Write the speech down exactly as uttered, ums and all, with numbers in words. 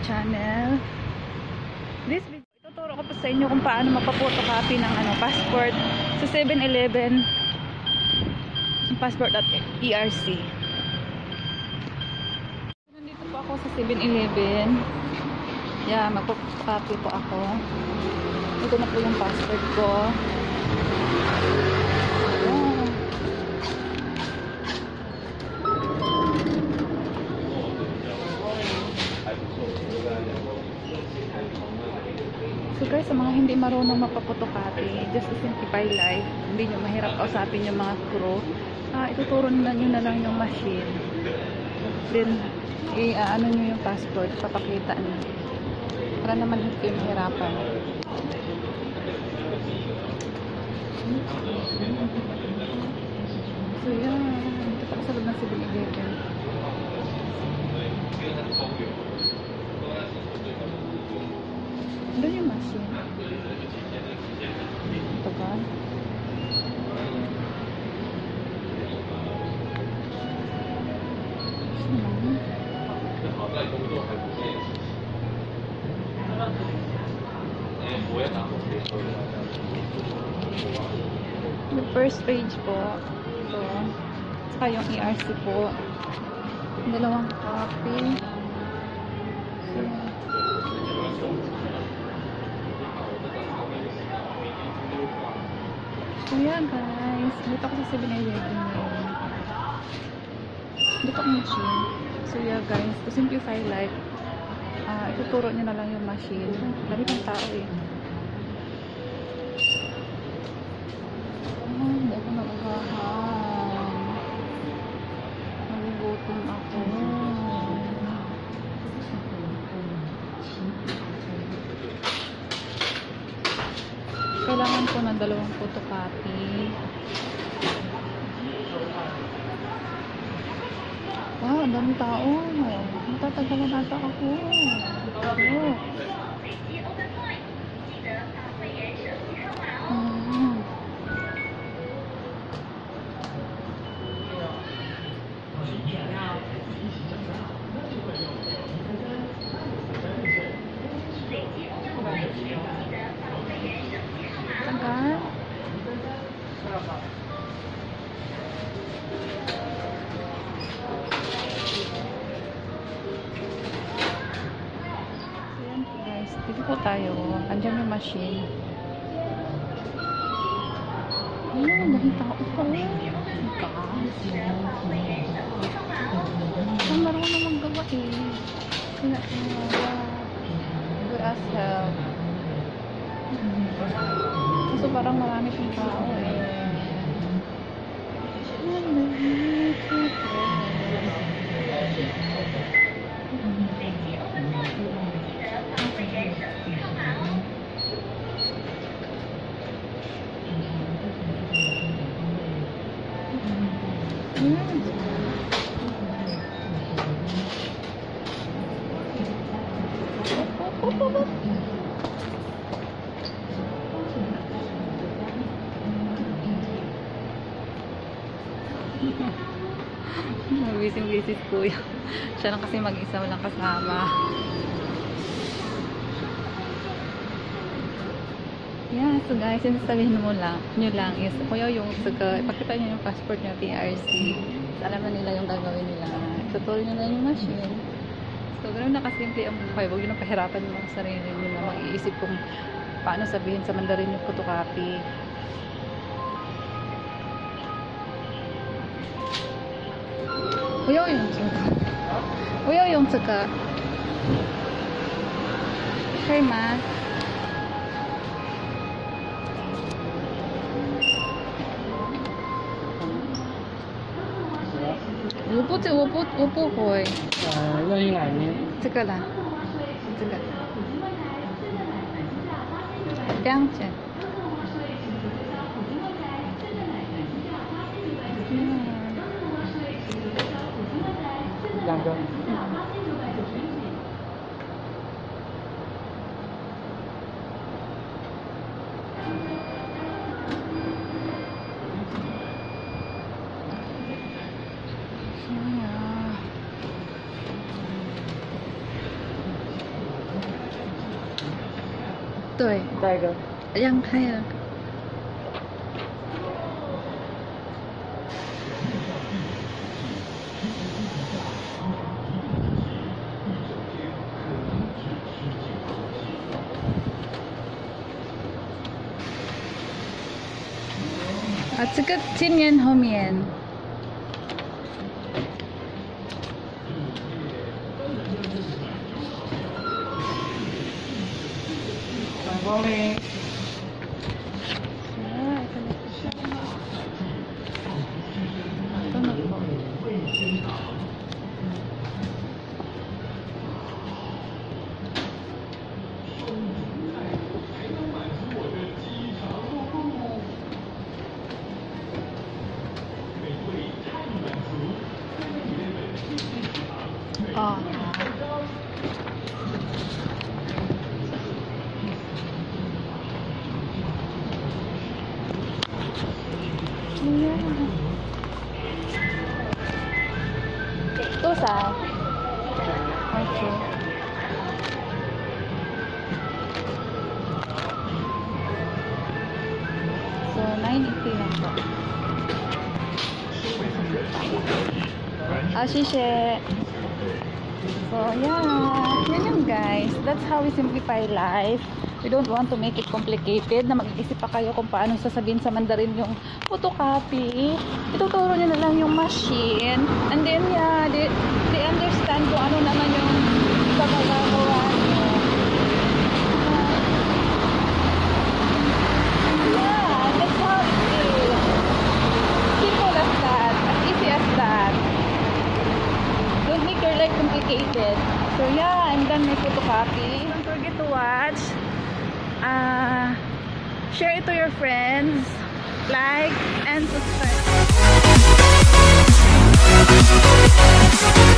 channel. This video, ituturo ko po sa inyo kung paano magpa-photocopy ng ano, passport sa seven eleven passport at E R C. Nandito po ako sa seven eleven. Yeah, magpa-photocopy po ako. Ito na po yung passport ko. Oh. So guys, sa mga hindi marunong magpa-photocopy, just to simplify life, hindi nyo mahirap kausapin yung mga crew, ah, ituturo na nyo na lang yung machine. Then, i-ano nyo yung passport, papakita nyo. Para naman hindi kayo mahirapan. So yeah, dito pa sa loob ng seven eleven. Doon yung machine. Ito ba? The first page po. Ito. Saka yung E R C po. Dalawang copy. So yeah guys, dito ako sa seven eleven ngayon. Dito ako machine. So yeah guys, to simplify life, uh, ituturo nyo na lang yung machine. Dami ng tao eh. Oh, hindi ako nagugahan. Nagugutom ako. Kailangan ko ng dalawang photocopy. Wow, ang dami tao. Matatagalan nata ako. Oh. Hmm. Tagal. Dito po tayo. Andiyan yung machine. Ayun, dahil tao po. Ang marunong maggawa eh. Kaya, we ask help. Kaso parang marami pong tao eh. Busy-busy si Kuya. Siya lang kasi mag-isa, walang kasama. Yeah, so guys, yung sabihin mo lang, nyo lang is, Kuya, yung saga, ipakita nyo yung passport nyo, P R C. Alam na nila yung gagawin nila. Tutuloy nyo na yung machine. So, ganoon na kasimple ang buhay. Huwag yun ang pahirapan yung mga sarili nyo na mag-iisip kung paano sabihin sa Mandarin yung photocopy. Kuya yung tsaka. Kuya yung tsaka. Okay, ma.我不我不我不会。呃，要用哪面？这个啦，这个。两件。两个。 对， Tiger. 让开了。啊，这个前面后面。 Morning. Ah, ito na po siya. Ito na po. Oh. Ito sa okay. So nine eighty lang po. Ah, shishe. So yeah, yun yun guys. That's how we simplify life. We don't want to make it complicated na mag-iisip pa kayo kung paano sasabihin sa Mandarin yung photocopy. Ituturo nyo na lang yung machine. And then yeah, they, they understand kung ano naman yung pagkagawa nyo. Yeah, that's how it is. Simple as that. As easy as that. Don't make your life complicated. So yeah, I'm done my photocopy. Don't forget to watch. Uh, share it to your friends, like and subscribe.